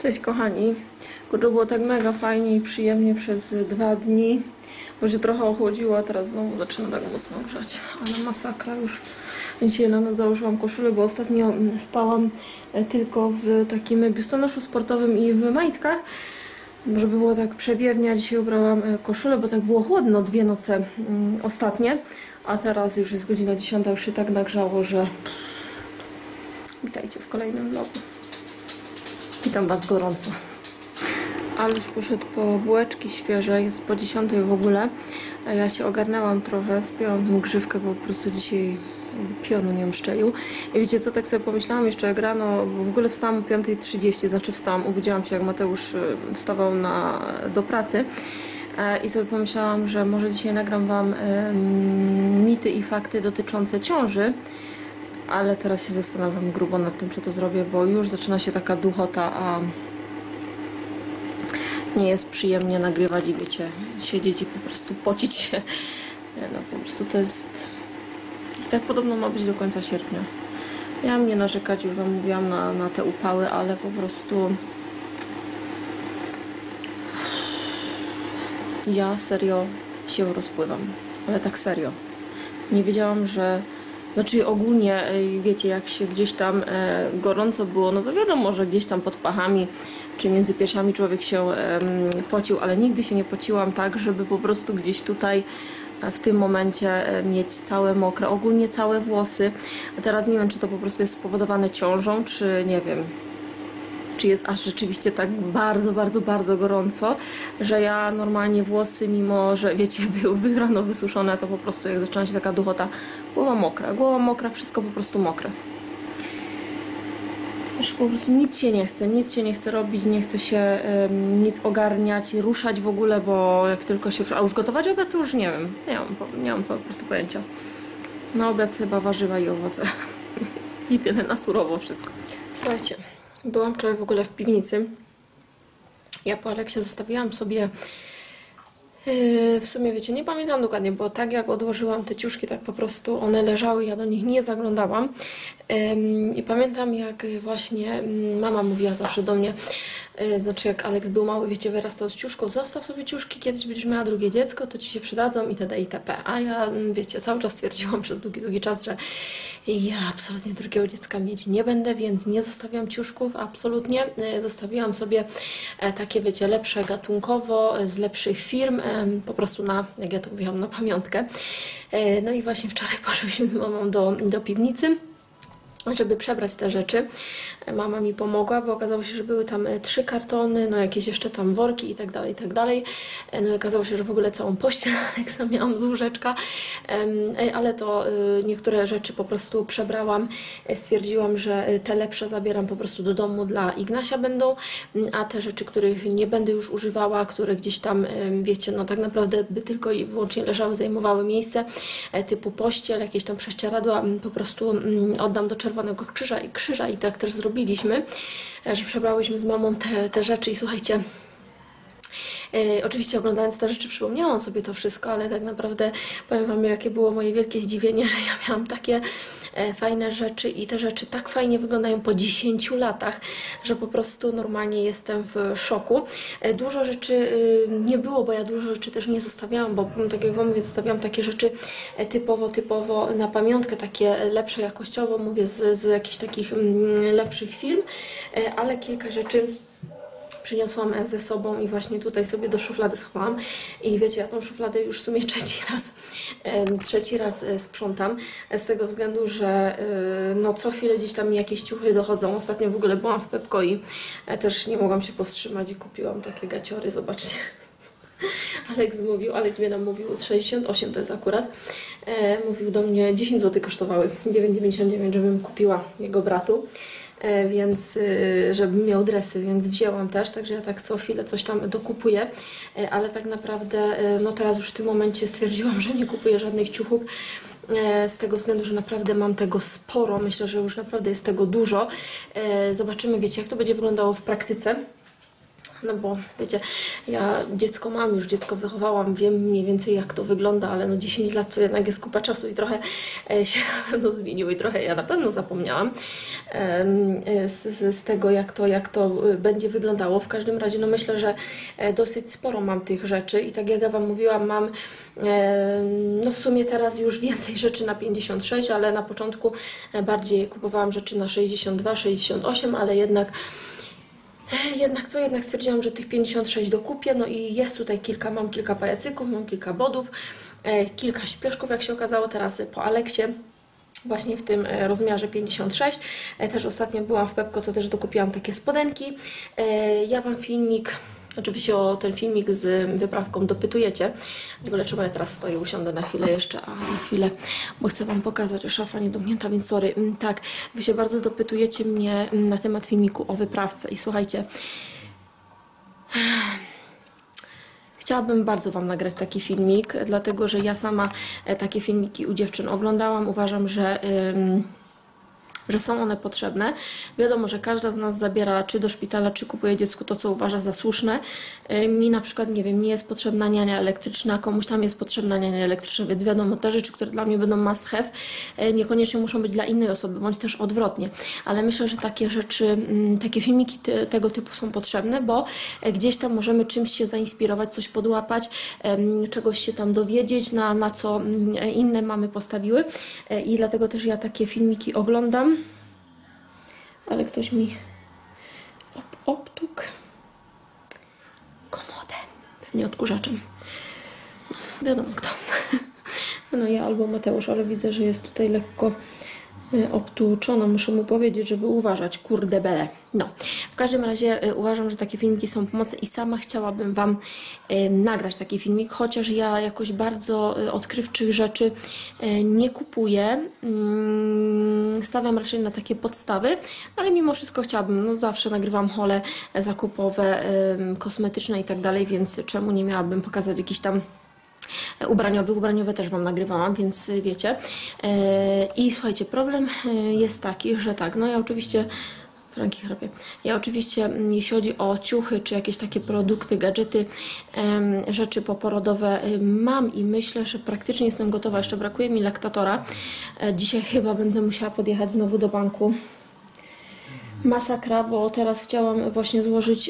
Cześć kochani, kurczę, było tak mega fajnie i przyjemnie przez 2 dni, bo się trochę ochłodziło, a teraz znowu zaczyna tak mocno grzać, ale masakra już. Dzisiaj na noc założyłam koszulę, bo ostatnio spałam tylko w takim biustonoszu sportowym i w majtkach, żeby było tak przewiewnie, a dzisiaj ubrałam koszulę, bo tak było chłodno 2 noce ostatnie, a teraz już jest godzina 10, już się tak nagrzało, że witajcie w kolejnym vlogu. Witam Was gorąco. Aluś poszedł po bułeczki świeże, jest po 10 w ogóle. A ja się ogarnęłam trochę, spięłam tą grzywkę, bo po prostu dzisiaj pionu nie szczelił. I wiecie co, tak sobie pomyślałam jeszcze jak rano, bo w ogóle wstałam o 5:30, znaczy wstałam, obudziłam się jak Mateusz wstawał do pracy. I sobie pomyślałam, że może dzisiaj nagram Wam mity i fakty dotyczące ciąży. Ale teraz się zastanawiam grubo nad tym, czy to zrobię, bo już zaczyna się taka duchota, a nie jest przyjemnie nagrywać i wiecie, siedzieć i po prostu pocić się. No po prostu to jest... I tak podobno ma być do końca sierpnia. Miałam nie narzekać, już Wam mówiłam na te upały, ale po prostu... Ja serio się rozpływam. Ale tak serio. Nie wiedziałam, że... Znaczy ogólnie, wiecie, jak się gdzieś tam gorąco było, no to wiadomo, że gdzieś tam pod pachami czy między piersiami człowiek się pocił, ale nigdy się nie pociłam tak, żeby po prostu gdzieś tutaj w tym momencie mieć całe mokre, ogólnie całe włosy. A teraz nie wiem, czy to po prostu jest spowodowane ciążą, czy nie wiem, czy jest aż rzeczywiście tak bardzo gorąco, że ja normalnie włosy, mimo że wiecie, były rano wysuszone, to po prostu jak zaczyna się taka duchota, głowa mokra, wszystko po prostu mokre. Już po prostu nic się nie chce robić, nie chce się nic ogarniać, ruszać w ogóle, bo jak tylko się rusza, a już gotować obiad, to już nie wiem, nie mam po prostu pojęcia. Na obiad chyba warzywa i owoce i tyle, na surowo wszystko. Słuchajcie. Byłam wczoraj w ogóle w piwnicy. Ja po Aleksie zostawiłam sobie, w sumie wiecie, nie pamiętam dokładnie, bo tak jak odłożyłam te ciuszki, tak po prostu one leżały, ja do nich nie zaglądałam. I pamiętam jak właśnie mama mówiła zawsze do mnie, znaczy jak Aleks był mały, wiecie, wyrastał z ciuszką, zostaw sobie ciuszki, kiedyś będziesz miała drugie dziecko, to ci się przydadzą itd. itp. A ja, wiecie, cały czas twierdziłam przez długi czas, że ja absolutnie drugiego dziecka mieć nie będę, więc nie zostawiam ciuszków, absolutnie. Zostawiłam sobie takie, wiecie, lepsze gatunkowo, z lepszych firm, po prostu na, jak ja to mówiłam, na pamiątkę. No i właśnie wczoraj poszłyśmy z mamą do piwnicy, żeby przebrać te rzeczy. Mama mi pomogła, bo okazało się, że były tam 3 kartony, no jakieś jeszcze tam worki i tak dalej. No i okazało się, że w ogóle całą pościel Aleksa miałam z łóżeczka, ale to niektóre rzeczy po prostu przebrałam. Stwierdziłam, że te lepsze zabieram po prostu do domu, dla Ignasia będą, a te rzeczy, których nie będę już używała, które gdzieś tam, wiecie, no tak naprawdę by tylko i wyłącznie leżały, zajmowały miejsce, typu pościel, jakieś tam prześcieradła, po prostu oddam do Czerwonego Krzyża i tak też zrobiliśmy, że przebrałyśmy z mamą te rzeczy i słuchajcie, oczywiście oglądając te rzeczy przypomniałam sobie to wszystko, ale tak naprawdę powiem Wam, jakie było moje wielkie zdziwienie, że ja miałam takie fajne rzeczy i te rzeczy tak fajnie wyglądają po 10 latach, że po prostu normalnie jestem w szoku. Dużo rzeczy nie było, bo ja dużo rzeczy też nie zostawiałam, bo tak jak Wam mówię, zostawiałam takie rzeczy typowo na pamiątkę, takie lepsze jakościowo, mówię z jakichś takich lepszych firm, ale kilka rzeczy przyniosłam ze sobą i właśnie tutaj sobie do szuflady schowałam. I wiecie, ja tą szufladę już w sumie trzeci raz sprzątam, z tego względu, że no co chwilę gdzieś tam mi jakieś ciuchy dochodzą. Ostatnio w ogóle byłam w Pepco i też nie mogłam się powstrzymać i kupiłam takie gaciory, zobaczcie. Aleks mnie namówił, 68 to jest akurat, mówił do mnie, 10 zł kosztowały, 9,99, żebym kupiła jego bratu. Więc żebym miał dresy, więc wzięłam też, także ja tak co chwilę coś tam dokupuję, ale tak naprawdę no teraz już w tym momencie stwierdziłam, że nie kupuję żadnych ciuchów, z tego względu, że naprawdę mam tego sporo, myślę, że już naprawdę jest tego dużo. Zobaczymy, wiecie, jak to będzie wyglądało w praktyce. No bo wiecie, ja dziecko mam, już dziecko wychowałam, wiem mniej więcej jak to wygląda, ale no 10 lat to jednak jest kupa czasu i trochę się na pewno zmieniło i trochę ja na pewno zapomniałam z tego jak to będzie wyglądało. W każdym razie no myślę, że dosyć sporo mam tych rzeczy i tak jak ja Wam mówiłam, mam no w sumie teraz już więcej rzeczy na 56, ale na początku bardziej kupowałam rzeczy na 62, 68, ale jednak stwierdziłam, że tych 56 dokupię, no i jest tutaj mam kilka pajacyków, mam kilka bodów, kilka śpioszków, jak się okazało teraz po Aleksie, właśnie w tym rozmiarze 56. Też ostatnio byłam w Pepko, to też dokupiłam takie spodenki. Ja Wam filmik, oczywiście o ten filmik z wyprawką dopytujecie. W ogóle czemu ja teraz stoję, usiądę na chwilę jeszcze, a za chwilę, bo chcę Wam pokazać, że szafa niedomknięta, więc sorry. Tak, Wy się bardzo dopytujecie mnie na temat filmiku o wyprawce i słuchajcie, chciałabym bardzo Wam nagrać taki filmik, dlatego że ja sama takie filmiki u dziewczyn oglądałam. Uważam, że są one potrzebne. Wiadomo, że każda z nas zabiera czy do szpitala, czy kupuje dziecku to, co uważa za słuszne. Mi na przykład, nie wiem, nie jest potrzebna niania elektryczna, komuś tam jest potrzebna niania elektryczna, więc wiadomo, te rzeczy, które dla mnie będą must have, niekoniecznie muszą być dla innej osoby, bądź też odwrotnie. Ale myślę, że takie rzeczy, takie filmiki tego typu są potrzebne, bo gdzieś tam możemy czymś się zainspirować, coś podłapać, czegoś się tam dowiedzieć, na co inne mamy postawiły. I dlatego też ja takie filmiki oglądam. Ale ktoś mi obtukł komodę, pewnie odkurzaczem. Wiadomo kto. No ja albo Mateusz, ale widzę, że jest tutaj lekko obtłuczona. Muszę mu powiedzieć, żeby uważać. Kurde bele. No, w każdym razie uważam, że takie filmiki są pomocne i sama chciałabym Wam nagrać taki filmik, chociaż ja jakoś bardzo odkrywczych rzeczy nie kupuję. Stawiam raczej na takie podstawy, ale mimo wszystko chciałabym, no zawsze nagrywam haule zakupowe, kosmetyczne i tak dalej, więc czemu nie miałabym pokazać jakiś tam ubraniowe też Wam nagrywałam, więc wiecie. I słuchajcie, problem jest taki, że tak, no ja oczywiście Franki chrapie. Ja oczywiście, jeśli chodzi o ciuchy, czy jakieś takie produkty, gadżety, rzeczy poporodowe mam i myślę, że praktycznie jestem gotowa. Jeszcze brakuje mi laktatora. Dzisiaj chyba będę musiała podjechać znowu do banku. Masakra, bo teraz chciałam właśnie złożyć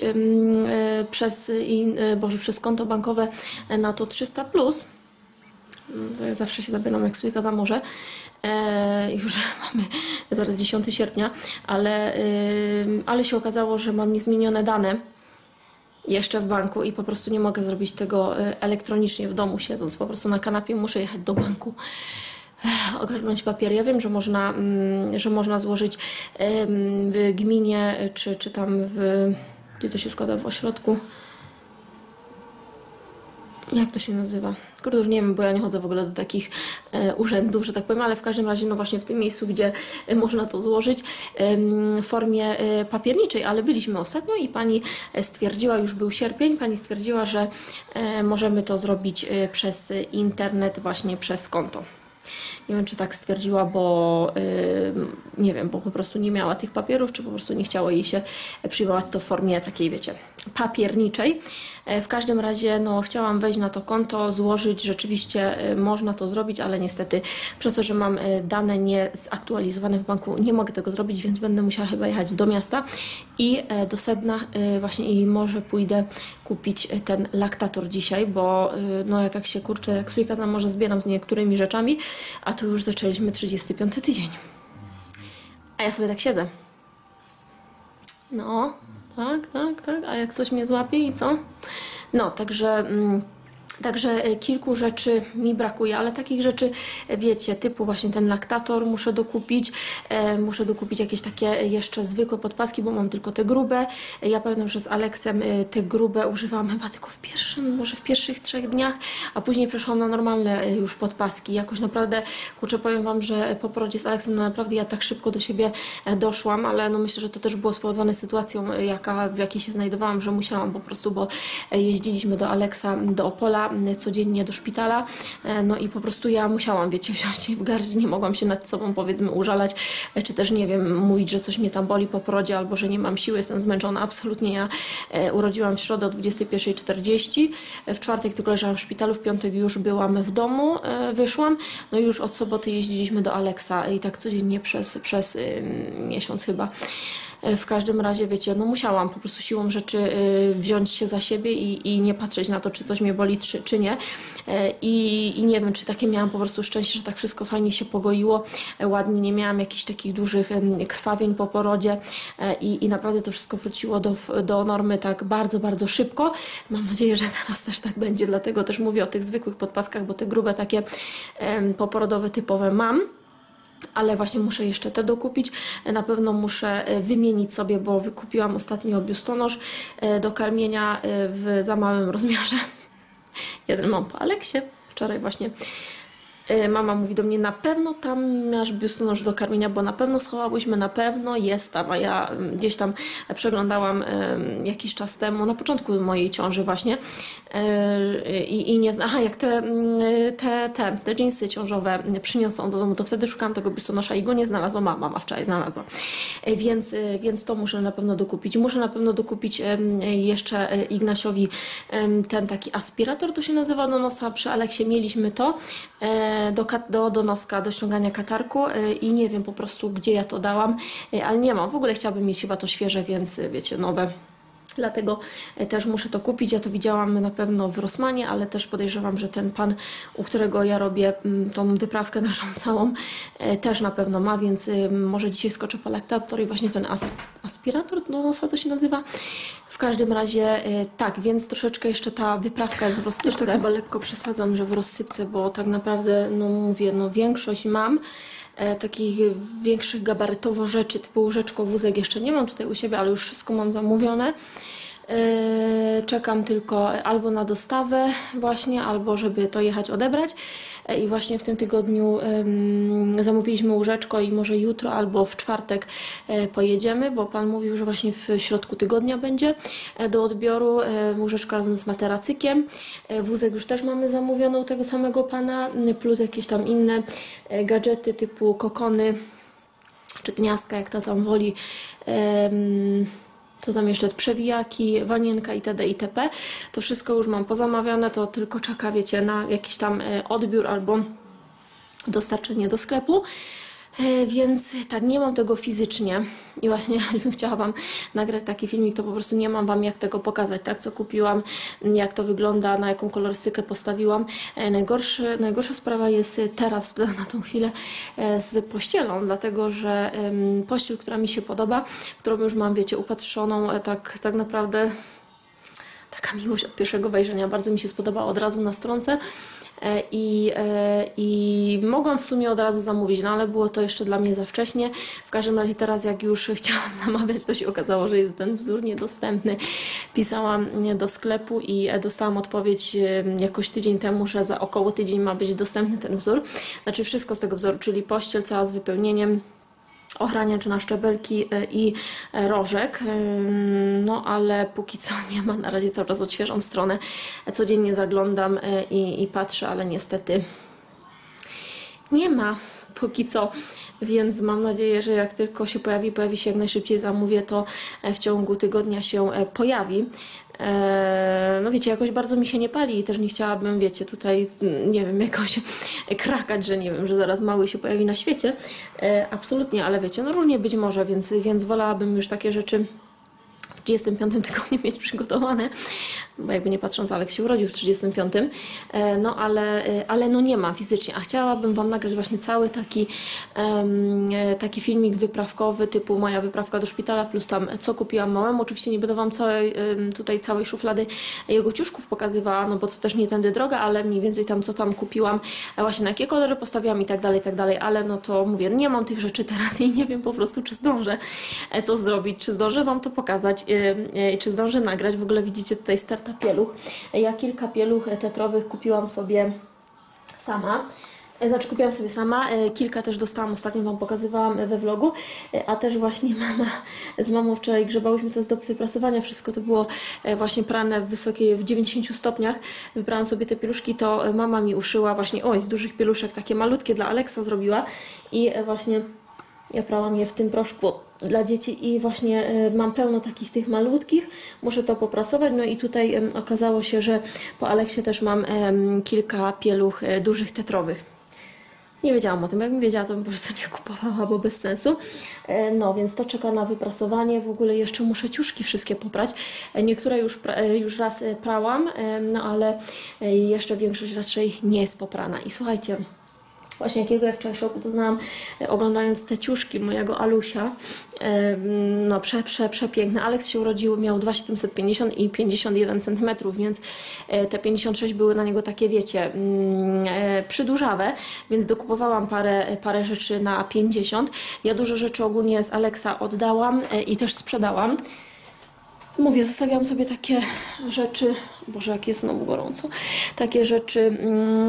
przez konto bankowe na to 300+. To ja zawsze się zabieram jak sójka za morze. Już mamy zaraz 10 sierpnia, ale się okazało, że mam niezmienione dane jeszcze w banku i po prostu nie mogę zrobić tego elektronicznie w domu siedząc. Po prostu na kanapie muszę jechać do banku, ogarnąć papier. Ja wiem, że można złożyć w gminie, czy tam gdzie to się składa, w ośrodku. Jak to się nazywa? Kurde, już nie wiem, bo ja nie chodzę w ogóle do takich urzędów, że tak powiem, ale w każdym razie, no właśnie w tym miejscu, gdzie można to złożyć w formie papierniczej, ale byliśmy ostatnio i pani stwierdziła, już był sierpień, pani stwierdziła, że możemy to zrobić przez internet, właśnie przez konto. Nie wiem, czy tak stwierdziła, bo nie wiem, bo po prostu nie miała tych papierów, czy po prostu nie chciało jej się przyjmować to w formie takiej, wiecie, papierniczej. W każdym razie, no, chciałam wejść na to konto, złożyć, rzeczywiście można to zrobić, ale niestety przez to, że mam dane niezaktualizowane w banku, nie mogę tego zrobić, więc będę musiała chyba jechać do miasta i do sedna właśnie i może pójdę kupić ten laktator dzisiaj, bo no ja tak się kurczę, jak sójka za morze zbieram z niektórymi rzeczami, a tu już zaczęliśmy 35 tydzień. A ja sobie tak siedzę. No, tak. A jak coś mnie złapie i co? No, Także kilku rzeczy mi brakuje, ale takich rzeczy, wiecie, typu właśnie ten laktator muszę dokupić jakieś takie jeszcze zwykłe podpaski, bo mam tylko te grube. Ja pamiętam, że z Aleksem te grube używałam chyba tylko może w pierwszych 3 dniach, a później przeszłam na normalne już podpaski. Jakoś naprawdę, kurczę, powiem Wam, że po porodzie z Aleksem no naprawdę ja tak szybko do siebie doszłam, ale no myślę, że to też było spowodowane sytuacją, w jakiej się znajdowałam, że musiałam po prostu, bo jeździliśmy do Aleksa, do Opola, Alexa codziennie do szpitala, no i po prostu ja musiałam, wiecie, wziąć jej w garść, nie mogłam się nad sobą, powiedzmy, użalać, czy też, nie wiem, mówić, że coś mnie tam boli po porodzie, albo że nie mam siły, jestem zmęczona. Absolutnie. Ja urodziłam w środę o 21:40, w czwartek tylko leżałam w szpitalu, w piątek już byłam w domu, wyszłam, no i już od soboty jeździliśmy do Alexa i tak codziennie przez miesiąc chyba. W każdym razie, wiecie, no musiałam po prostu siłą rzeczy wziąć się za siebie i nie patrzeć na to, czy coś mnie boli, czy nie. I nie wiem, czy takie miałam po prostu szczęście, że tak wszystko fajnie się pogoiło, ładnie, nie miałam jakichś takich dużych krwawień po porodzie i naprawdę to wszystko wróciło do normy tak bardzo, bardzo szybko. Mam nadzieję, że teraz też tak będzie, dlatego też mówię o tych zwykłych podpaskach, bo te grube takie poporodowe typowe mam. Ale właśnie muszę jeszcze te dokupić. Na pewno muszę wymienić sobie, bo wykupiłam ostatnio biustonosz do karmienia w za małym rozmiarze. Jeden mam po Aleksie. Wczoraj właśnie mama mówi do mnie, na pewno tam masz biustonosz do karmienia, bo na pewno schowałyśmy, na pewno jest tam, a ja gdzieś tam przeglądałam jakiś czas temu, na początku mojej ciąży właśnie i nie znam, aha, jak te dżinsy ciążowe przyniosą do domu, to wtedy szukałam tego biustonosza i go nie znalazłam, mama wczoraj znalazła, więc to muszę na pewno dokupić. Muszę na pewno dokupić jeszcze Ignasiowi ten taki aspirator, to się nazywa, do nosa. Przy Aleksie mieliśmy to do noska, do ściągania katarku i nie wiem po prostu, gdzie ja to dałam, ale nie mam. W ogóle chciałabym mieć chyba to świeże, więc wiecie, nowe. Dlatego też muszę to kupić. Ja to widziałam na pewno w Rossmanie, ale też podejrzewam, że ten pan, u którego ja robię tą wyprawkę naszą całą, też na pewno ma, więc może dzisiaj skoczę po laktator i właśnie ten aspirator do nosa to się nazywa. W każdym razie tak, więc troszeczkę jeszcze ta wyprawka jest w rozsypce. Jeszcze chyba lekko przesadzam, że w rozsypce, bo tak naprawdę, no mówię, no większość mam. Takich większych gabarytowo rzeczy, typu łóżeczko, wózek jeszcze nie mam tutaj u siebie, ale już wszystko mam zamówione. Czekam tylko albo na dostawę właśnie, albo żeby to jechać odebrać i właśnie w tym tygodniu zamówiliśmy łóżeczko i może jutro albo w czwartek pojedziemy, bo pan mówił, że właśnie w środku tygodnia będzie do odbioru łóżeczko razem z materacykiem. Wózek już też mamy zamówiony u tego samego pana, plus jakieś tam inne gadżety typu kokony czy gniazdka, jak to tam woli. Co tam jeszcze? Przewijaki, wanienka itd. itp. To wszystko już mam pozamawiane, to tylko czeka, wiecie, na jakiś tam odbiór albo dostarczenie do sklepu. Więc tak, nie mam tego fizycznie i właśnie bym chciała Wam nagrać taki filmik, to po prostu nie mam Wam jak tego pokazać, tak, co kupiłam, jak to wygląda, na jaką kolorystykę postawiłam. Najgorsza sprawa jest teraz, na tą chwilę, z pościelą, dlatego że pościel, która mi się podoba, którą już mam, wiecie, upatrzoną, tak naprawdę taka miłość od pierwszego wejrzenia, bardzo mi się spodobała od razu na stronce. I mogłam w sumie od razu zamówić, no ale było to jeszcze dla mnie za wcześnie. W każdym razie teraz, jak już chciałam zamawiać, to się okazało, że jest ten wzór niedostępny. Pisałam do sklepu i dostałam odpowiedź jakoś tydzień temu, że za około tydzień ma być dostępny ten wzór. Znaczy wszystko z tego wzoru, czyli pościel cała z wypełnieniem, ochraniacz na szczebelki i rożek, no ale póki co nie ma, na razie cały czas odświeżam stronę, codziennie zaglądam i patrzę, ale niestety nie ma póki co, więc mam nadzieję, że jak tylko się pojawi się jak najszybciej, zamówię, to w ciągu tygodnia się pojawi. No wiecie, jakoś bardzo mi się nie pali i też nie chciałabym, wiecie, tutaj, nie wiem, jakoś krakać, że nie wiem, że zaraz mały się pojawi na świecie. Absolutnie, ale wiecie, no różnie być może, więc wolałabym już takie rzeczy w 35 tygodniu mieć przygotowane, bo jakby nie patrząc, Alek się urodził w 35, no ale no nie ma fizycznie, a chciałabym Wam nagrać właśnie cały taki filmik wyprawkowy, typu moja wyprawka do szpitala, plus tam co kupiłam małemu. Oczywiście nie będę Wam całej szuflady jego ciuszków pokazywała, no bo to też nie tędy droga, ale mniej więcej tam co tam kupiłam, właśnie na jakie kolory postawiłam i tak dalej, ale no to mówię, nie mam tych rzeczy teraz i nie wiem po prostu, czy zdążę to zrobić, czy zdążę Wam to pokazać, czy zdążę nagrać. W ogóle widzicie tutaj starta pieluch. Ja kilka pieluch tetrowych kupiłam sobie sama. Znaczy kupiłam sobie sama, kilka też dostałam, ostatnio Wam pokazywałam we vlogu, a też właśnie z mamą wczoraj grzebałyśmy, to jest do wyprasowania, wszystko to było właśnie prane w 90 stopniach, wybrałam sobie te pieluszki, to mama mi uszyła właśnie, z dużych pieluszek, takie malutkie dla Aleksa zrobiła i właśnie ja prałam je w tym proszku dla dzieci i właśnie mam pełno takich tych malutkich, muszę to poprasować, no i tutaj okazało się, że po Aleksie też mam kilka pieluch dużych tetrowych. Nie wiedziałam o tym, jakbym wiedziała, to bym po prostu nie kupowała, bo bez sensu. No więc to czeka na wyprasowanie, w ogóle jeszcze muszę ciuszki wszystkie poprać. Niektóre już raz prałam, no ale jeszcze większość raczej nie jest poprana. I słuchajcie, właśnie jakiego ja wczoraj szoku doznałam, oglądając te ciuszki mojego Alusia. No przepiękne. Aleks się urodził, miał 2,750 i 51 cm, więc te 56 były na niego takie, wiecie, przydłużawe, więc dokupowałam parę rzeczy na 50. Ja dużo rzeczy ogólnie z Aleksa oddałam i też sprzedałam. Mówię, zostawiałam sobie takie rzeczy, Boże, jak jest znowu gorąco, takie rzeczy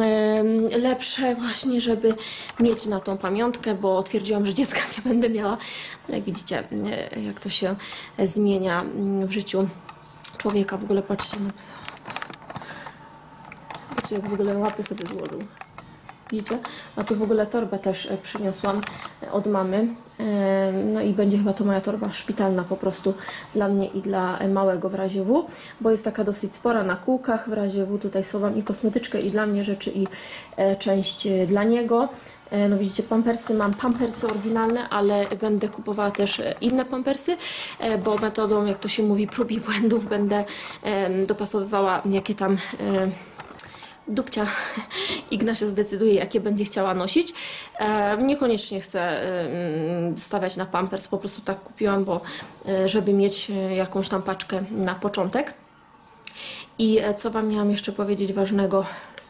lepsze właśnie, żeby mieć na tą pamiątkę, bo twierdziłam, że dziecka nie będę miała. No jak widzicie, jak to się zmienia w życiu człowieka. W ogóle patrzcie na psa. Patrzcie, jak w ogóle łapy sobie złożył. Widzicie? A tu w ogóle torbę też przyniosłam od mamy. No i będzie chyba to moja torba szpitalna po prostu dla mnie i dla małego w razie W, bo jest taka dosyć spora na kółkach. W razie W tutaj schowam i kosmetyczkę i dla mnie rzeczy i część dla niego. No widzicie, pampersy, mam pampersy oryginalne, ale będę kupowała też inne pampersy, bo metodą, jak to się mówi, prób i błędów będę dopasowywała jakie tam dupcia Ignasia zdecyduje, jakie będzie chciała nosić. Niekoniecznie chcę stawiać na pampers, po prostu tak kupiłam, bo żeby mieć jakąś tam paczkę na początek. I co Wam miałam jeszcze powiedzieć ważnego?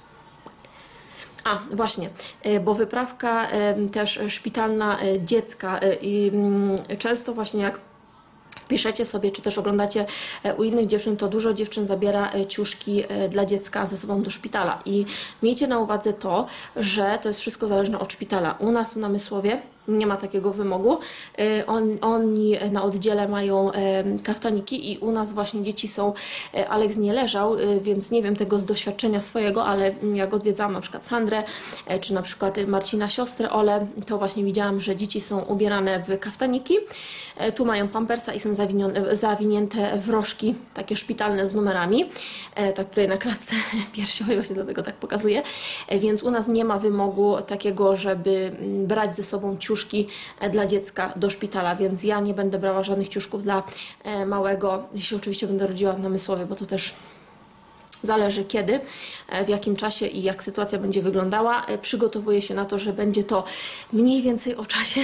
A, właśnie, bo wyprawka też szpitalna dziecka i często właśnie jak piszecie sobie, czy też oglądacie u innych dziewczyn, to dużo dziewczyn zabiera ciuszki dla dziecka ze sobą do szpitala. I miejcie na uwadze to, że to jest wszystko zależne od szpitala. U nas w Namysłowie nie ma takiego wymogu. Oni na oddziale mają kaftaniki i u nas właśnie dzieci są, Aleks nie leżał, więc nie wiem tego z doświadczenia swojego, ale jak odwiedzałam na przykład Sandrę, czy na przykład Marcina siostrę Olę, to właśnie widziałam, że dzieci są ubierane w kaftaniki. Tu mają pampersa i są zawinięte w rożki, takie szpitalne z numerami. Tak tutaj na klatce piersiowej właśnie dlatego tak pokazuję. Więc u nas nie ma wymogu takiego, żeby brać ze sobą ciuszki dla dziecka do szpitala, więc ja nie będę brała żadnych ciuszków dla małego, jeśli oczywiście będę rodziła w Namysłowie, bo to też zależy kiedy, w jakim czasie i jak sytuacja będzie wyglądała. Przygotowuję się na to, że będzie to mniej więcej o czasie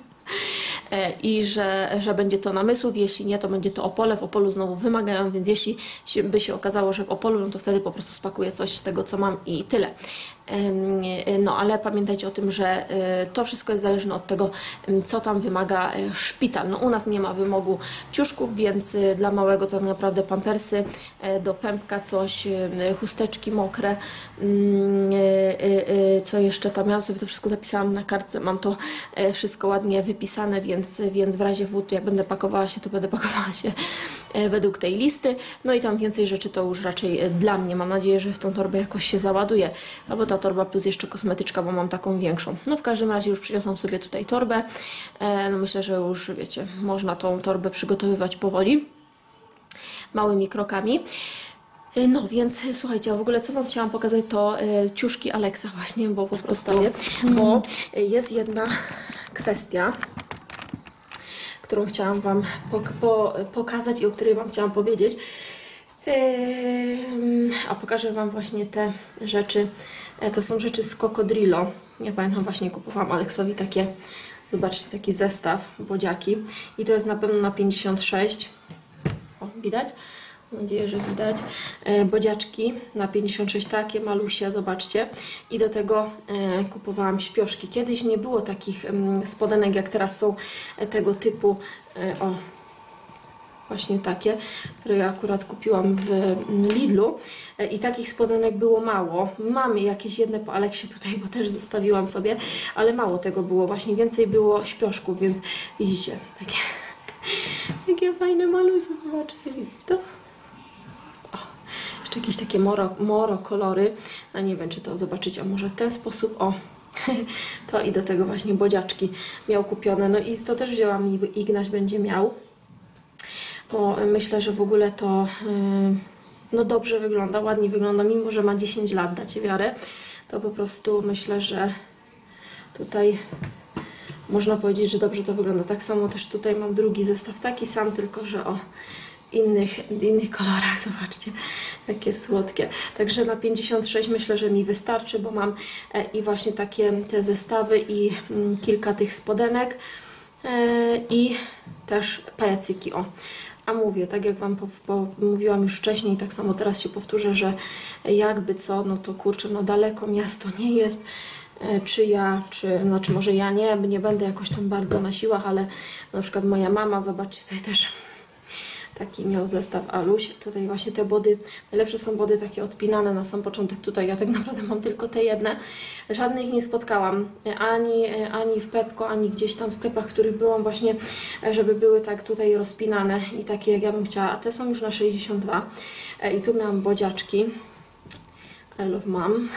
i że będzie to Namysłów, jeśli nie, to będzie to Opole. W Opolu znowu wymagają, więc jeśli by się okazało, że w Opolu, no to wtedy po prostu spakuję coś z tego, co mam i tyle. No, ale pamiętajcie o tym, że to wszystko jest zależne od tego, co tam wymaga szpital. No, u nas nie ma wymogu ciuszków, więc dla małego to tak naprawdę pampersy, do pępka coś, chusteczki mokre, co jeszcze tam, ja sobie to wszystko zapisałam na kartce, mam to wszystko ładnie wypisane, więc w razie W, jak będę pakowała się, to będę pakowała się według tej listy. No i tam więcej rzeczy to już raczej dla mnie. Mam nadzieję, że w tą torbę jakoś się załaduje, albo ta torba plus jeszcze kosmetyczka, bo mam taką większą. No w każdym razie już przyniosłam sobie tutaj torbę. No myślę, że już wiecie, można tą torbę przygotowywać powoli, małymi krokami. No więc słuchajcie, a w ogóle co Wam chciałam pokazać, to ciuszki Aleksa właśnie, bo po prostu, bo jest jedna kwestia, którą chciałam Wam pokazać i o której Wam chciałam powiedzieć. A pokażę Wam właśnie te rzeczy. To są rzeczy z Cocodrillo. Ja pamiętam, właśnie kupowałam Aleksowi takie, zobaczcie, taki zestaw, bodziaki. I to jest na pewno na 56. O, widać? Mam nadzieję, że widać. Bodziaczki na 56, takie malusie, zobaczcie. I do tego kupowałam śpioszki. Kiedyś nie było takich spodenek, jak teraz są tego typu. O, właśnie takie, które ja akurat kupiłam w Lidlu i takich spodenek było mało. Mam jakieś jedne po Aleksie tutaj, bo też zostawiłam sobie, ale mało tego było, właśnie więcej było śpioszków, więc widzicie, takie fajne malusie, zobaczcie, widzicie to? O, jeszcze jakieś takie moro kolory, a nie wiem, czy to zobaczycie, a może w ten sposób, o. To i do tego właśnie bodziaczki miał kupione, no i to też wzięłam i Ignaś będzie miał, bo myślę, że w ogóle to no dobrze wygląda, ładnie wygląda, mimo że ma 10 lat, dacie wiarę, to po prostu myślę, że tutaj można powiedzieć, że dobrze to wygląda. Tak samo też tutaj mam drugi zestaw, taki sam, tylko że o innych kolorach, zobaczcie, jakie słodkie. Także na 56 myślę, że mi wystarczy, bo mam i właśnie takie te zestawy i kilka tych spodenek i też pajacyki, o. A mówię, tak jak Wam mówiłam już wcześniej, tak samo teraz się powtórzę, że jakby co, no to kurczę, no daleko miasto nie jest, znaczy może ja nie będę jakoś tam bardzo na siłach, ale na przykład moja mama, zobaczcie, tutaj też taki miał zestaw Aluś. Tutaj właśnie te body, najlepsze są body takie odpinane na sam początek. Tutaj ja tak naprawdę mam tylko te jedne. Żadnych nie spotkałam, ani w Pepko, ani gdzieś tam w sklepach, w których byłam właśnie, żeby były tak tutaj rozpinane i takie jak ja bym chciała. A te są już na 62. I tu miałam bodziaczki. I love mom.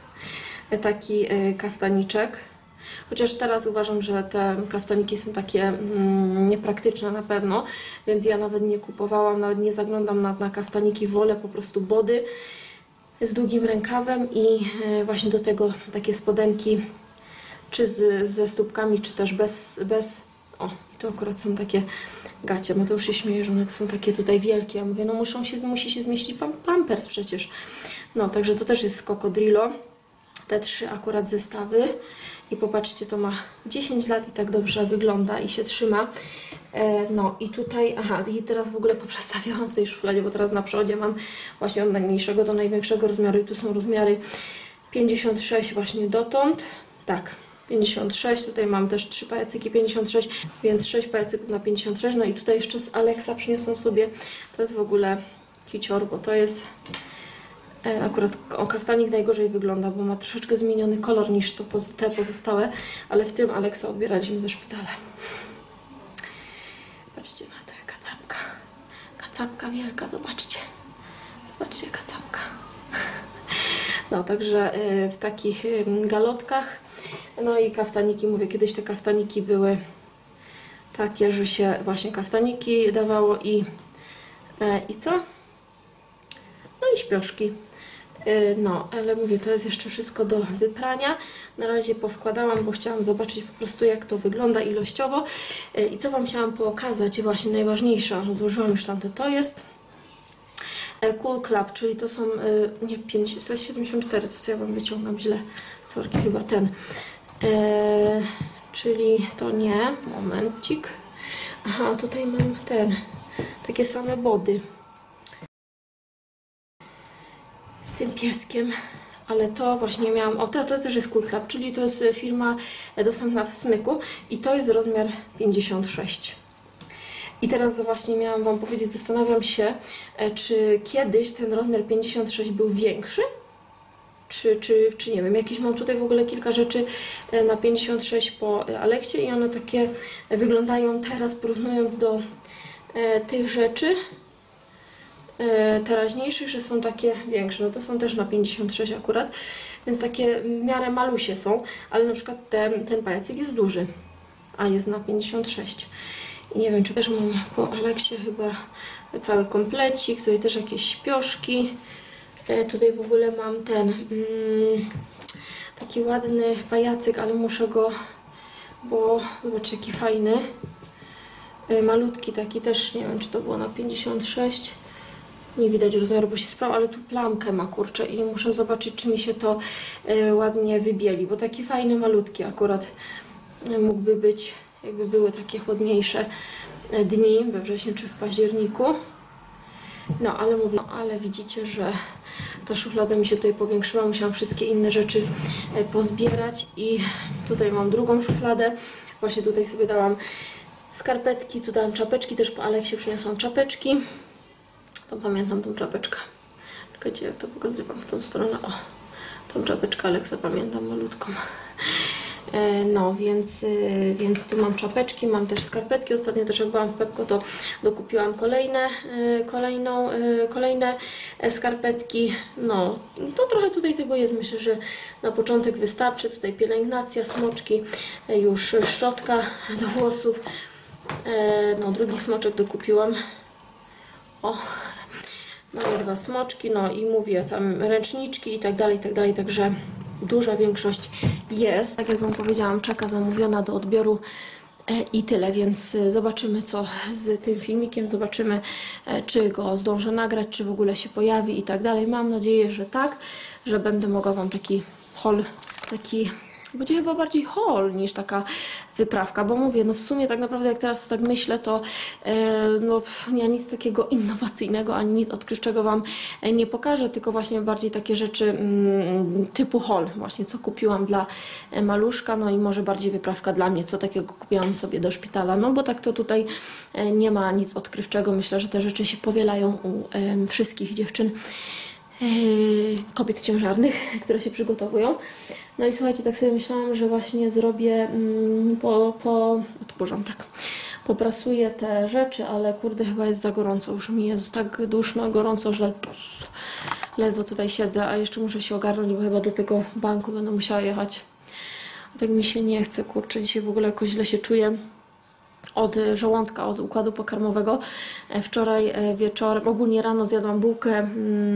Taki kaftaniczek. Chociaż teraz uważam, że te kaftaniki są takie niepraktyczne na pewno, więc ja nawet nie kupowałam, nawet nie zaglądam na kaftaniki, wolę po prostu body z długim rękawem i właśnie do tego takie spodenki, czy ze stópkami, czy też bez. O, i to akurat są takie gacie, bo to już się śmieje, że one to są takie tutaj wielkie. Ja mówię, no musi się zmieścić pampers przecież. No, także to też jest z Cocodrillo. Te 3 akurat zestawy i popatrzcie, to ma 10 lat i tak dobrze wygląda i się trzyma. No i tutaj, aha, i teraz w ogóle poprzestawiałam w tej szufladzie, bo teraz na przodzie mam właśnie od najmniejszego do największego rozmiaru i tu są rozmiary 56 właśnie dotąd, tak, 56, tutaj mam też 3 pajacyki 56, więc 6 pajacyków na 56, no i tutaj jeszcze z Alexa przyniosłam sobie, to jest w ogóle kicior, bo to jest akurat kaftanik najgorzej wygląda, bo ma troszeczkę zmieniony kolor niż te pozostałe, ale w tym Alexa odbieraliśmy ze szpitala. Patrzcie na to, jaka capka. Kacapka wielka, zobaczcie. Zobaczcie, jaka capka. No, także w takich galotkach. No i kaftaniki, mówię, kiedyś te kaftaniki były takie, że się właśnie kaftaniki dawało i co? No i śpioszki. No, ale mówię, to jest jeszcze wszystko do wyprania. Na razie powkładałam, bo chciałam zobaczyć po prostu, jak to wygląda ilościowo. I co Wam chciałam pokazać, właśnie najważniejsze, złożyłam już tamte, to jest Cool Club, czyli to są, nie 50, to jest 74, to ja Wam wyciągam źle, sorki, chyba ten. Czyli to nie, momencik. Aha, tutaj mam takie same body. Z tym pieskiem, ale to właśnie miałam, o to też jest Cool Club, czyli to jest firma dostępna w Smyku i to jest rozmiar 56. I teraz właśnie miałam Wam powiedzieć, zastanawiam się, czy kiedyś ten rozmiar 56 był większy, czy nie wiem, jakieś mam tutaj w ogóle kilka rzeczy na 56 po Aleksie i one takie wyglądają teraz, porównując do tych rzeczy teraźniejszych, że są takie większe. No to są też na 56 akurat, więc takie w miarę malusie są, ale na przykład ten pajacyk jest duży, a jest na 56. I nie wiem, czy też mam po Aleksie chyba cały komplecik, tutaj też jakieś śpioszki. Tutaj w ogóle mam taki ładny pajacyk, ale muszę go, bo zobaczcie, jaki fajny. Malutki taki też, nie wiem, czy to było na 56. Nie widać rozmiaru, bo się sprał, ale tu plamkę ma, kurczę, i muszę zobaczyć, czy mi się to ładnie wybieli, bo taki fajny, malutki akurat mógłby być, jakby były takie chłodniejsze dni we wrześniu czy w październiku. No, ale mówię, ale widzicie, że ta szuflada mi się tutaj powiększyła, musiałam wszystkie inne rzeczy pozbierać i tutaj mam drugą szufladę. Właśnie tutaj sobie dałam Skarpetki, tu dałam czapeczki, też po Aleksie przyniosłam czapeczki. To pamiętam tą czapeczkę. Czekajcie, jak to pokazywam w tą stronę. O, tą czapeczkę Aleksa pamiętam, malutką. No, więc tu mam czapeczki, mam też skarpetki. Ostatnio też jak byłam w Pepko, to dokupiłam kolejne skarpetki. No, to trochę tutaj tego jest. Myślę, że na początek wystarczy. Tutaj pielęgnacja, smoczki, już szczotka do włosów. No, drugi smoczek dokupiłam. O, mamy 2 smoczki, no i mówię, tam ręczniczki i tak dalej, także duża większość jest. Tak jak Wam powiedziałam, czeka zamówiona do odbioru i tyle, więc zobaczymy, co z tym filmikiem, zobaczymy, czy go zdążę nagrać, czy w ogóle się pojawi i tak dalej. Mam nadzieję, że tak, że będę mogła Wam taki haul, będzie chyba bardziej haul niż taka wyprawka, bo mówię, no w sumie tak naprawdę jak teraz tak myślę, to no ja nic takiego innowacyjnego, ani nic odkrywczego Wam nie pokażę, tylko właśnie bardziej takie rzeczy typu haul, właśnie co kupiłam dla maluszka, no i może bardziej wyprawka dla mnie, co takiego kupiłam sobie do szpitala, no bo tak to tutaj nie ma nic odkrywczego, myślę, że te rzeczy się powielają u wszystkich dziewczyn, kobiet ciężarnych, które się przygotowują. No i słuchajcie, tak sobie myślałam, że właśnie zrobię odpurzam, tak, poprasuję te rzeczy, ale kurde, chyba jest za gorąco, już mi jest tak duszno, gorąco, że ledwo tutaj siedzę, a jeszcze muszę się ogarnąć, bo chyba do tego banku będę musiała jechać. A tak mi się nie chce, kurczę, dzisiaj w ogóle jakoś źle się czuję. Od żołądka, od układu pokarmowego. Wczoraj wieczorem, ogólnie rano zjadłam bułkę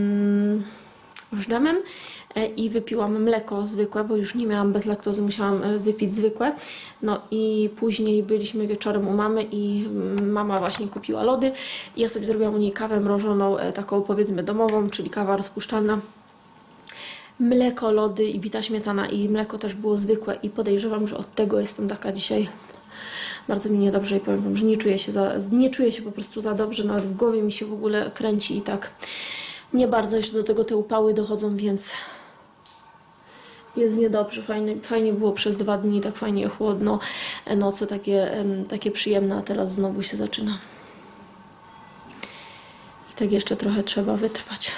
z dżemem i wypiłam mleko zwykłe, bo już nie miałam bez laktozy, musiałam wypić zwykłe. No i później byliśmy wieczorem u mamy i mama właśnie kupiła lody. I ja sobie zrobiłam u niej kawę mrożoną, taką powiedzmy domową, czyli kawa rozpuszczalna. Mleko, lody i bita śmietana i mleko też było zwykłe i podejrzewam, że od tego jestem taka dzisiaj. Bardzo mi niedobrze i powiem Wam, że nie czuję się po prostu za dobrze, nawet w głowie mi się w ogóle kręci i tak nie bardzo jeszcze do tego te upały dochodzą, więc jest niedobrze. Fajnie było przez 2 dni, tak fajnie chłodno, noce takie przyjemne, a teraz znowu się zaczyna. I tak jeszcze trochę trzeba wytrwać.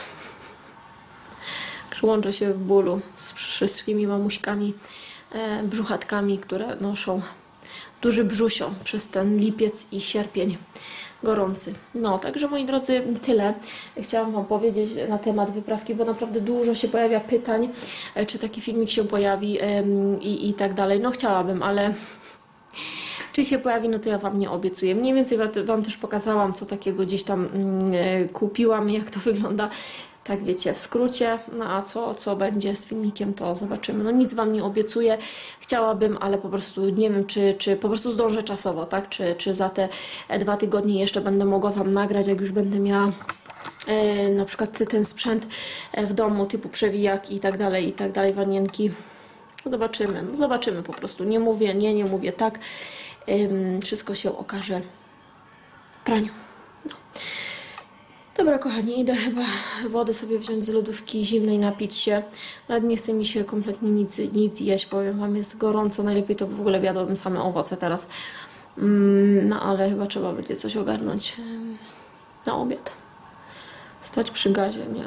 Łączę się w bólu z wszystkimi mamuśkami, brzuchatkami, które noszą duży brzusio przez ten lipiec i sierpień gorący. No, także moi drodzy, tyle chciałam Wam powiedzieć na temat wyprawki, bo naprawdę dużo się pojawia pytań, czy taki filmik się pojawi i tak dalej. No chciałabym, ale czy się pojawi, no to ja Wam nie obiecuję. Mniej więcej Wam też pokazałam, co takiego gdzieś tam kupiłam, jak to wygląda. Tak wiecie, w skrócie, no a co będzie z filmikiem, to zobaczymy. No nic Wam nie obiecuję, chciałabym, ale po prostu nie wiem, czy po prostu zdążę czasowo, tak? Czy za te 2 tygodnie jeszcze będę mogła Wam nagrać, jak już będę miała na przykład ten sprzęt w domu, typu przewijaki i tak dalej, wanienki. Zobaczymy, no zobaczymy po prostu. Nie mówię nie, nie mówię tak. Wszystko się okaże w praniu. No. Dobra, kochani, idę chyba wodę sobie wziąć z lodówki zimnej, napić się. Nawet nie chce mi się kompletnie nic jeść, powiem Wam, jest gorąco. Najlepiej to w ogóle jadłabym same owoce teraz. No ale chyba trzeba będzie coś ogarnąć na obiad. Stać przy gazie, nie.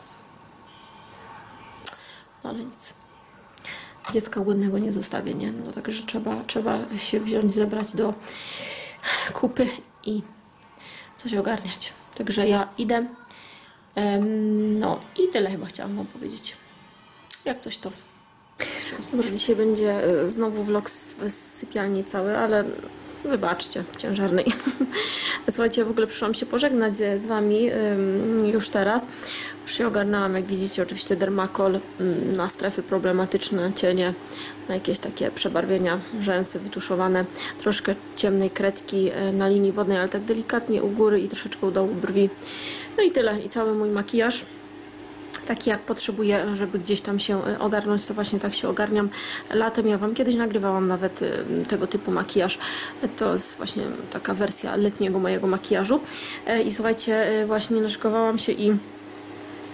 No ale nic. Dziecka głodnego nie zostawię, nie? No także trzeba się wziąć, zebrać do kupy i coś ogarniać. Także ja idę. No i tyle chyba chciałam Wam powiedzieć. Jak coś to. Może dzisiaj będzie znowu vlog z sypialni cały, ale wybaczcie, ciężarnej. Słuchajcie, ja w ogóle przyszłam się pożegnać z Wami już teraz. Już się ogarnęłam, jak widzicie, oczywiście dermakol na strefy problematyczne, cienie, na jakieś takie przebarwienia, rzęsy wytuszowane, troszkę ciemnej kredki na linii wodnej, ale tak delikatnie u góry i troszeczkę u dołu brwi. No i tyle. I cały mój makijaż. Taki jak potrzebuję, żeby gdzieś tam się ogarnąć, to właśnie tak się ogarniam latem. Ja Wam kiedyś nagrywałam nawet tego typu makijaż. To jest właśnie taka wersja letniego mojego makijażu. I słuchajcie, właśnie naszykowałam się i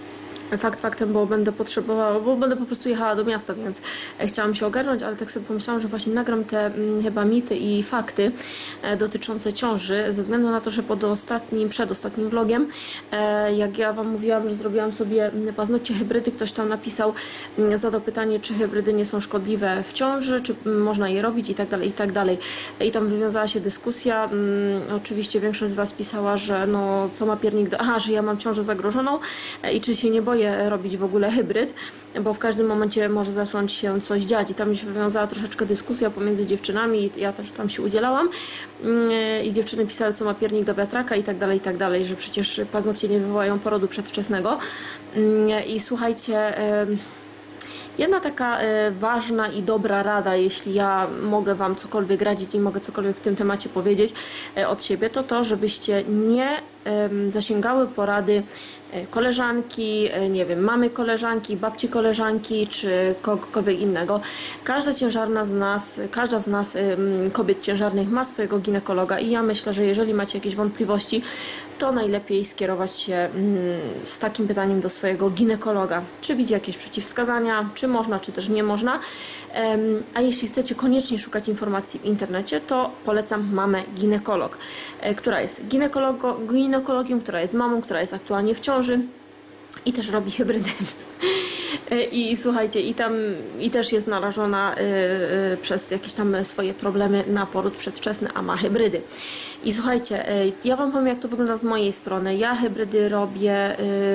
Fakt faktem, bo będę potrzebowała, bo będę po prostu jechała do miasta, więc chciałam się ogarnąć, ale tak sobie pomyślałam, że właśnie nagram te chyba mity i fakty dotyczące ciąży, ze względu na to, że przedostatnim vlogiem, jak ja Wam mówiłam, że zrobiłam sobie paznokcie hybrydy, ktoś tam napisał, zadał pytanie, czy hybrydy nie są szkodliwe w ciąży, czy można je robić i tak dalej, i tak dalej. I tam wywiązała się dyskusja. Oczywiście większość z Was pisała, że no co ma piernik że ja mam ciążę zagrożoną i czy się nie boję robić w ogóle hybryd, bo w każdym momencie może zacząć się coś dziać i tam się wywiązała troszeczkę dyskusja pomiędzy dziewczynami, ja też tam się udzielałam i dziewczyny pisały, co ma piernik do wiatraka i tak dalej, że przecież paznokcie nie wywołają porodu przedwczesnego. I słuchajcie, jedna taka ważna i dobra rada, jeśli ja mogę Wam cokolwiek radzić i mogę cokolwiek w tym temacie powiedzieć od siebie, to to, żebyście nie zasięgały porady koleżanki, nie wiem, mamy koleżanki, babci koleżanki, czy kogokolwiek innego. Każda z nas, kobiet ciężarnych, ma swojego ginekologa i ja myślę, że jeżeli macie jakieś wątpliwości, to najlepiej skierować się z takim pytaniem do swojego ginekologa. Czy widzi jakieś przeciwwskazania, czy można, czy też nie można. A jeśli chcecie koniecznie szukać informacji w internecie, to polecam mamę ginekolog, która jest ginekologiem, która jest mamą, która jest aktualnie w ciąży i też robi hybrydy. I słuchajcie, i też jest narażona przez jakieś tam swoje problemy na poród przedwczesny, a ma hybrydy. I słuchajcie, ja Wam powiem, jak to wygląda z mojej strony. Ja hybrydy robię.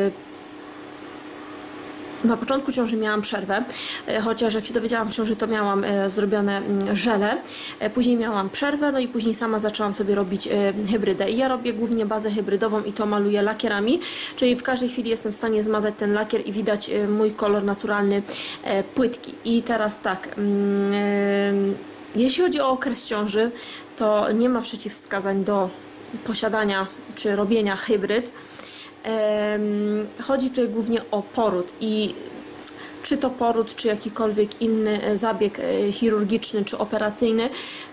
Na początku ciąży miałam przerwę, chociaż jak się dowiedziałam w ciąży, to miałam zrobione żele. Później miałam przerwę, no i później sama zaczęłam sobie robić hybrydę. I ja robię głównie bazę hybrydową i to maluję lakierami, czyli w każdej chwili jestem w stanie zmazać ten lakier i widać mój kolor naturalny płytki. I teraz tak, jeśli chodzi o okres ciąży, to nie ma przeciwwskazań do posiadania czy robienia hybryd. Chodzi tutaj głównie o poród i czy to poród, czy jakikolwiek inny zabieg chirurgiczny, czy operacyjny,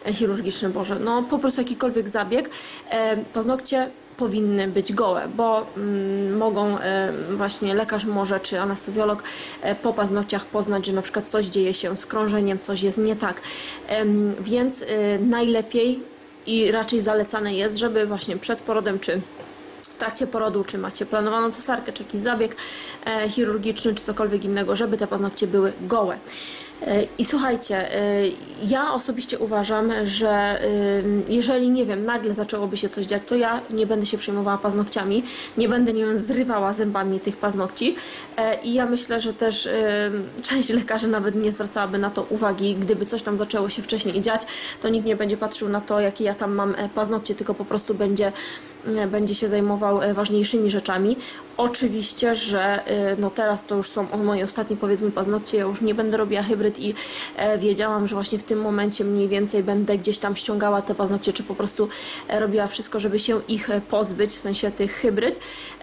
no po prostu jakikolwiek zabieg, paznokcie powinny być gołe, bo mogą właśnie lekarz może, czy anestezjolog po paznokciach poznać, że na przykład coś dzieje się z krążeniem, coś jest nie tak, więc najlepiej i raczej zalecane jest, żeby właśnie przed porodem, czy w trakcie porodu, czy macie planowaną cesarkę, czy jakiś zabieg chirurgiczny, czy cokolwiek innego, żeby te paznokcie były gołe. I słuchajcie, ja osobiście uważam, że jeżeli, nie wiem, nagle zaczęłoby się coś dziać, to ja nie będę się przejmowała paznokciami, nie będę, nie wiem, zrywała zębami tych paznokci i ja myślę, że też część lekarzy nawet nie zwracałaby na to uwagi, gdyby coś tam zaczęło się wcześniej dziać, to nikt nie będzie patrzył na to, jakie ja tam mam paznokcie, tylko po prostu będzie się zajmował ważniejszymi rzeczami. Oczywiście, że no teraz to już są moje ostatnie, powiedzmy, paznokcie, ja już nie będę robiła hybryd i wiedziałam, że właśnie w tym momencie mniej więcej będę gdzieś tam ściągała te paznokcie, czy po prostu robiła wszystko, żeby się ich pozbyć, w sensie tych hybryd.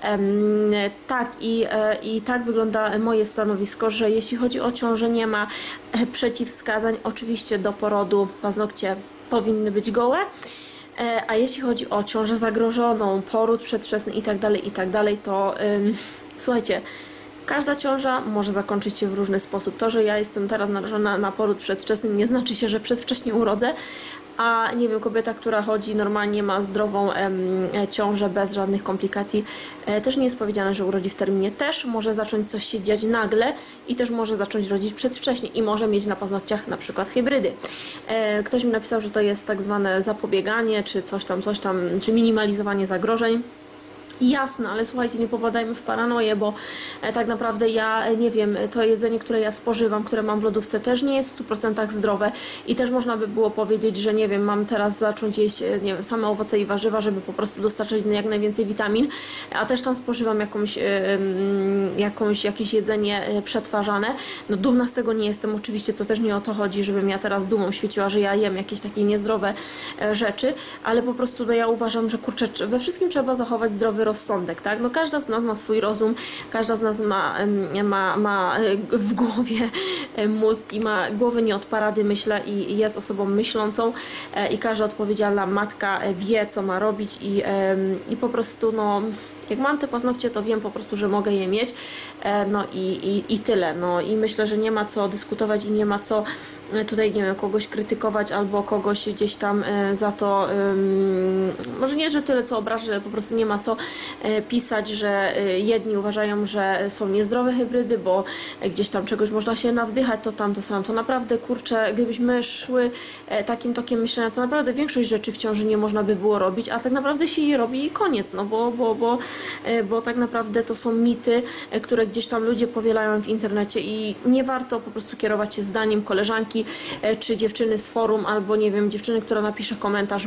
Tak i tak wygląda moje stanowisko, że jeśli chodzi o ciążę, nie ma przeciwwskazań. Oczywiście do porodu paznokcie powinny być gołe. A jeśli chodzi o ciążę zagrożoną, poród przedwczesny i tak dalej, to słuchajcie, każda ciąża może zakończyć się w różny sposób. To, że ja jestem teraz narażona na poród przedwczesny, nie znaczy się, że przedwcześnie urodzę, a nie wiem, kobieta, która chodzi normalnie, ma zdrową ciążę bez żadnych komplikacji, też nie jest powiedziane, że urodzi w terminie. Też może zacząć coś się dziać nagle i też może zacząć rodzić przedwcześnie i może mieć na paznokciach na przykład hybrydy. Ktoś mi napisał, że to jest tak zwane zapobieganie, czy coś tam, czy minimalizowanie zagrożeń. Jasne, ale słuchajcie, nie popadajmy w paranoję, bo tak naprawdę ja nie wiem, to jedzenie, które ja spożywam, które mam w lodówce, też nie jest w 100% zdrowe i też można by było powiedzieć, że nie wiem, mam teraz zacząć jeść, nie wiem, same owoce i warzywa, żeby po prostu dostarczać jak najwięcej witamin, a też tam spożywam jakieś jedzenie przetwarzane. No dumna z tego nie jestem, oczywiście to też nie o to chodzi, żebym ja teraz dumą świeciła, że ja jem jakieś takie niezdrowe rzeczy, ale po prostu no, ja uważam, że kurczę, we wszystkim trzeba zachować zdrowy rozsądek, tak? No każda z nas ma swój rozum, każda z nas ma w głowie mózg i ma głowę nie od parady, myślę, i jest osobą myślącą i każda odpowiedzialna matka wie, co ma robić i po prostu no Jak mam te paznokcie, to wiem po prostu, że mogę je mieć, no i tyle. No i myślę, że nie ma co dyskutować i nie ma co tutaj, nie wiem, kogoś krytykować albo kogoś gdzieś tam za to, może nie, że tyle co obrażę, ale po prostu nie ma co pisać, że jedni uważają, że są niezdrowe hybrydy, bo gdzieś tam czegoś można się nawdychać, to tam, to samo. To naprawdę, kurczę, gdybyśmy szły takim tokiem myślenia, to naprawdę większość rzeczy w ciąży nie można by było robić, a tak naprawdę się je robi i koniec, no bo tak naprawdę to są mity, które gdzieś tam ludzie powielają w internecie i nie warto po prostu kierować się zdaniem koleżanki czy dziewczyny z forum, albo nie wiem, dziewczyny, która napisze komentarz,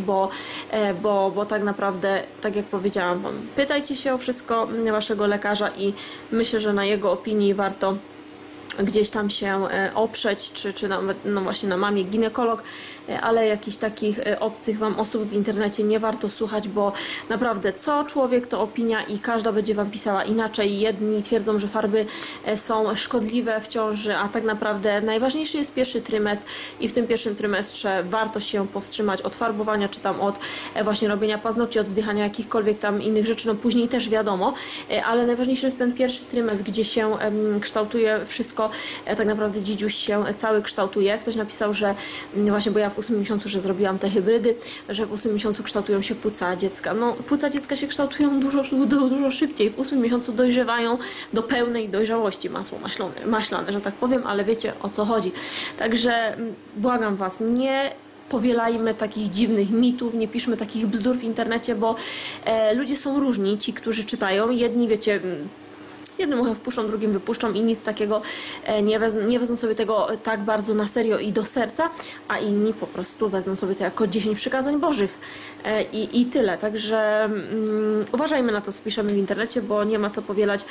bo tak naprawdę, tak jak powiedziałam wam, pytajcie się o wszystko waszego lekarza i myślę, że na jego opinii warto gdzieś tam się oprzeć, czy nawet, no właśnie na mamie ginekolog, ale jakichś takich obcych wam osób w internecie nie warto słuchać, bo naprawdę co człowiek to opinia i każda będzie wam pisała inaczej. Jedni twierdzą, że farby są szkodliwe w ciąży, a tak naprawdę najważniejszy jest pierwszy trymestr i w tym pierwszym trymestrze warto się powstrzymać od farbowania, czy tam od właśnie robienia paznokci, od wdychania jakichkolwiek tam innych rzeczy, no później też wiadomo, ale najważniejszy jest ten pierwszy trymestr, gdzie się kształtuje wszystko, tak naprawdę dzidziuś się cały kształtuje. Ktoś napisał, że właśnie, bo ja w 8 miesiącu, że zrobiłam te hybrydy, że w 8 miesiącu kształtują się płuca dziecka. No, płuca dziecka się kształtują dużo szybciej. W 8 miesiącu dojrzewają do pełnej dojrzałości, masło maślane, że tak powiem, ale wiecie, o co chodzi. Także błagam was, nie powielajmy takich dziwnych mitów, nie piszmy takich bzdur w internecie, bo ludzie są różni, ci, którzy czytają. Jedni, wiecie, jednym uchem wpuszczą, drugim wypuszczą i nic takiego nie wezmą sobie tego tak bardzo na serio i do serca, a inni po prostu wezmą sobie to jako 10 przykazań bożych i tyle. Także uważajmy na to, co piszemy w internecie, bo nie ma co powielać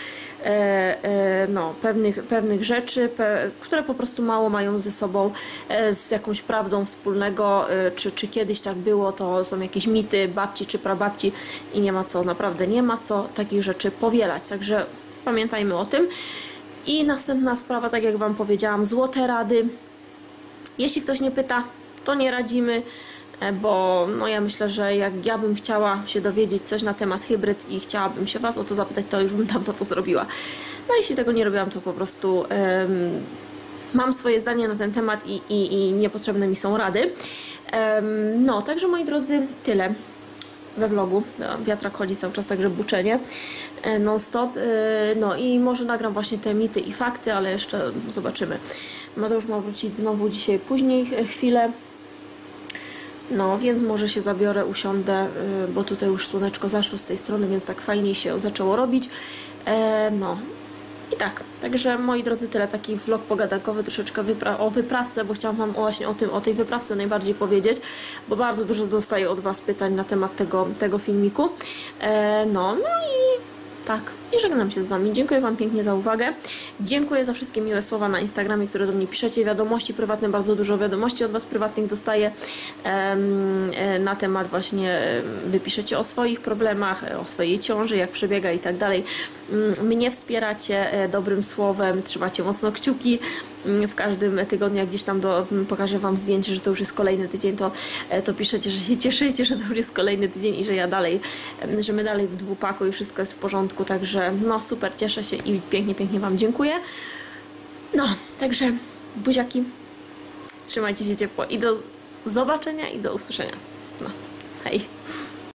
no, pewnych rzeczy, które po prostu mało mają ze sobą z jakąś prawdą wspólnego, czy kiedyś tak było, to są jakieś mity babci czy prababci i nie ma co, naprawdę nie ma co takich rzeczy powielać. Także pamiętajmy o tym. I następna sprawa, tak jak wam powiedziałam, złote rady. Jeśli ktoś nie pyta, to nie radzimy, bo no ja myślę, że jak ja bym chciała się dowiedzieć coś na temat hybryd i chciałabym się was o to zapytać, to już bym tam to zrobiła. No jeśli tego nie robiłam, to po prostu mam swoje zdanie na ten temat i niepotrzebne mi są rady. No, także moi drodzy, tyle we vlogu. Wiatrak chodzi cały czas, także buczenie non stop. No i może nagram właśnie te mity i fakty, ale jeszcze zobaczymy. Mateusz ma wrócić znowu dzisiaj później chwilę. No, więc może się zabiorę, usiądę, bo tutaj już słoneczko zaszło z tej strony, więc tak fajnie się zaczęło robić. No. I tak, także moi drodzy, tyle, taki vlog pogadankowy, troszeczkę o wyprawce, bo chciałam wam właśnie o tej wyprawce najbardziej powiedzieć, bo bardzo dużo dostaję od was pytań na temat tego filmiku. No i tak, i żegnam się z wami. Dziękuję wam pięknie za uwagę. Dziękuję za wszystkie miłe słowa na Instagramie, które do mnie piszecie. Wiadomości prywatne, bardzo dużo wiadomości od was prywatnych dostaję na temat właśnie, wypiszecie o swoich problemach, o swojej ciąży, jak przebiega i tak dalej. Mnie wspieracie dobrym słowem, trzymacie mocno kciuki. W każdym tygodniu, jak gdzieś tam pokażę wam zdjęcie, że to już jest kolejny tydzień, to piszecie, że się cieszycie, że to już jest kolejny tydzień i że my dalej w dwupaku i wszystko jest w porządku, także no super, cieszę się i pięknie wam dziękuję. No, także buziaki, trzymajcie się ciepło i do zobaczenia i do usłyszenia. No, hej!